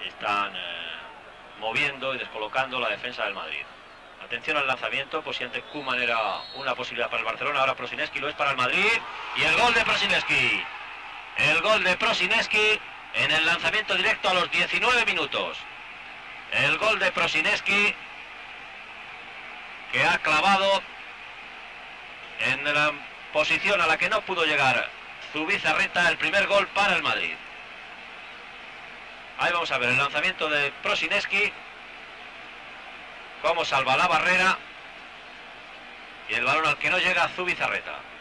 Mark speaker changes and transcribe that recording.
Speaker 1: están moviendo y descolocando la defensa del Madrid. Atención al lanzamiento, pues si antes Koeman era una posibilidad para el Barcelona, ahora Prosinecki lo es para el Madrid. Y el gol de Prosinecki. El gol de Prosinecki en el lanzamiento directo a los 19 minutos. El gol de Prosinecki, que ha clavado en la posición a la que no pudo llegar Zubizarreta, el primer gol para el Madrid. Ahí vamos a ver el lanzamiento de Prosinecki, cómo salva la barrera, y el balón al que no llega Zubizarreta.